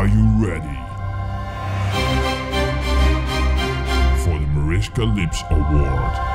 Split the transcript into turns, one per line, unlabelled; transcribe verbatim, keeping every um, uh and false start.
Are you ready for the Mariska Lips Award?